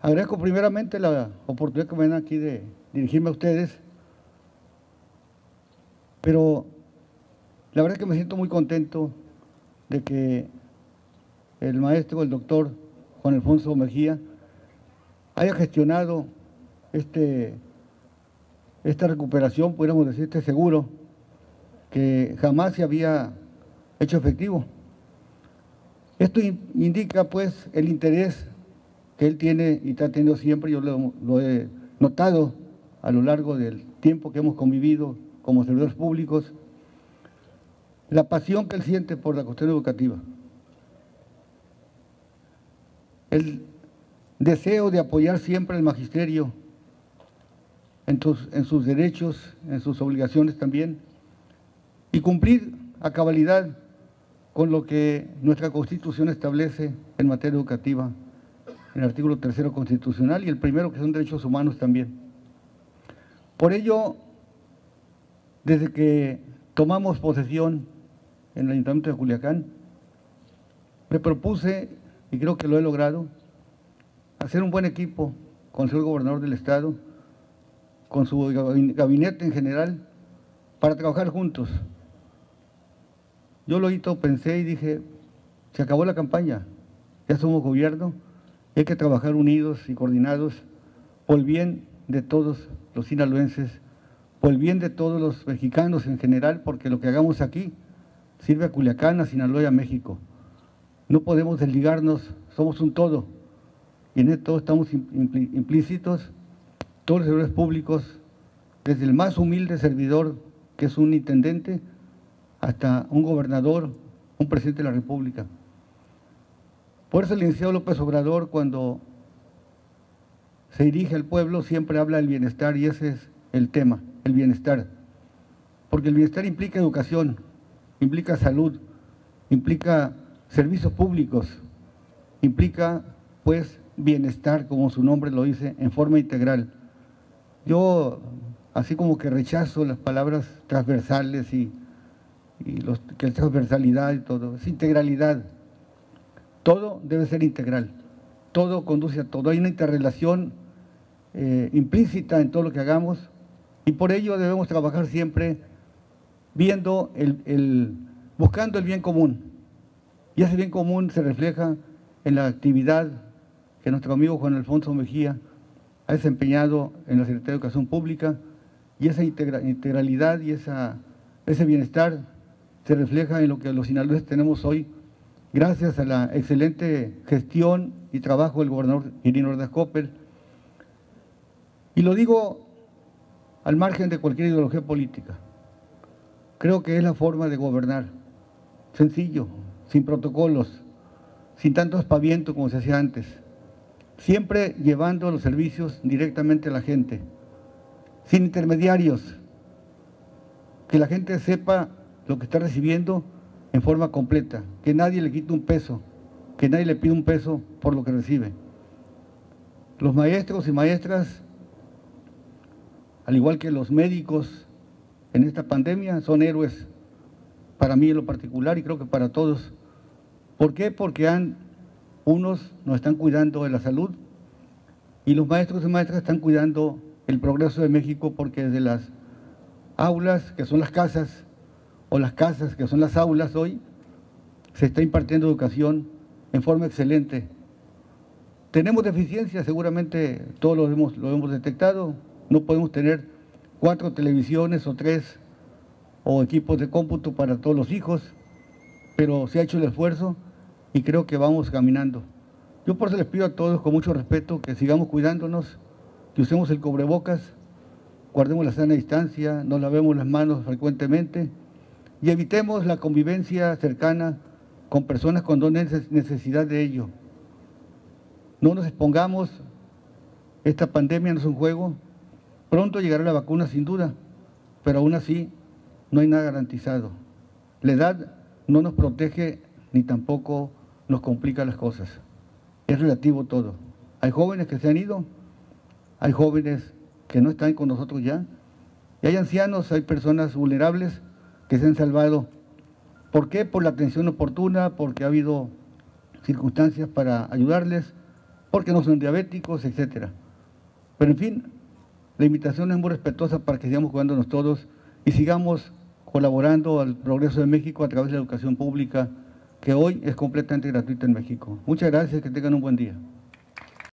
Agradezco primeramente la oportunidad que me dan aquí de dirigirme a ustedes, pero la verdad es que me siento muy contento de que el maestro, el doctor Juan Alfonso Mejía, haya gestionado esta recuperación, pudiéramos decir, este seguro, que jamás se había hecho efectivo. Esto indica, pues, el interés que él tiene y está teniendo siempre, yo lo he notado a lo largo del tiempo que hemos convivido como servidores públicos, la pasión que él siente por la cuestión educativa, el deseo de apoyar siempre al magisterio en sus derechos, en sus obligaciones también, y cumplir a cabalidad con lo que nuestra Constitución establece en materia educativa, en el artículo 3º constitucional y el primero, que son derechos humanos también. Por ello, desde que tomamos posesión en el Ayuntamiento de Culiacán, me propuse, y creo que lo he logrado, hacer un buen equipo con el señor gobernador del estado, con su gabinete en general, para trabajar juntos. Yo lo pensé y dije, se acabó la campaña, ya somos gobierno, hay que trabajar unidos y coordinados por el bien de todos los sinaloenses, por el bien de todos los mexicanos en general, porque lo que hagamos aquí sirve a Culiacán, a Sinaloa y a México. No podemos desligarnos, somos un todo, y en esto estamos implícitos todos los servidores públicos, desde el más humilde servidor, que es un intendente, hasta un gobernador, un presidente de la República. Por eso el licenciado López Obrador, cuando se dirige al pueblo, siempre habla del bienestar, y ese es el tema, el bienestar. Porque el bienestar implica educación, implica salud, implica servicios públicos, implica, pues, bienestar, como su nombre lo dice, en forma integral. Yo, así como que rechazo las palabras transversales que es transversalidad y todo, es integralidad. Todo debe ser integral, todo conduce a todo. Hay una interrelación implícita en todo lo que hagamos, y por ello debemos trabajar siempre viendo buscando el bien común. Y ese bien común se refleja en la actividad que nuestro amigo Juan Alfonso Mejía ha desempeñado en la Secretaría de Educación Pública, y esa integralidad y ese bienestar se refleja en lo que los sinaloenses tenemos hoy, gracias a la excelente gestión y trabajo del gobernador Irino Ordaz Coppel. Y lo digo al margen de cualquier ideología política. Creo que es la forma de gobernar, sencillo, sin protocolos, sin tanto aspaviento como se hacía antes, siempre llevando los servicios directamente a la gente, sin intermediarios, que la gente sepa lo que está recibiendo en forma completa, que nadie le quite un peso, que nadie le pida un peso por lo que recibe. Los maestros y maestras, al igual que los médicos en esta pandemia, son héroes para mí en lo particular, y creo que para todos. ¿Por qué? Porque unos nos están cuidando de la salud, y los maestros y maestras están cuidando el progreso de México, porque desde las aulas, que son las casas, o las casas, que son las aulas hoy, se está impartiendo educación en forma excelente. Tenemos deficiencias, seguramente todos lo hemos detectado. No podemos tener 4 televisiones o 3 o equipos de cómputo para todos los hijos, pero se ha hecho el esfuerzo y creo que vamos caminando. Yo por eso les pido a todos, con mucho respeto, que sigamos cuidándonos, que usemos el cubrebocas, guardemos la sana distancia, nos lavemos las manos frecuentemente y evitemos la convivencia cercana con personas cuando no hay necesidad de ello. No nos expongamos, esta pandemia no es un juego, pronto llegará la vacuna sin duda, pero aún así no hay nada garantizado. La edad no nos protege ni tampoco nos complica las cosas, es relativo todo. Hay jóvenes que se han ido, hay jóvenes que no están con nosotros ya, y hay ancianos, hay personas vulnerables que se han salvado. ¿Por qué? Por la atención oportuna, porque ha habido circunstancias para ayudarles, porque no son diabéticos, etcétera. Pero en fin, la invitación es muy respetuosa para que sigamos cuidándonos todos y sigamos colaborando al progreso de México a través de la educación pública, que hoy es completamente gratuita en México. Muchas gracias, que tengan un buen día.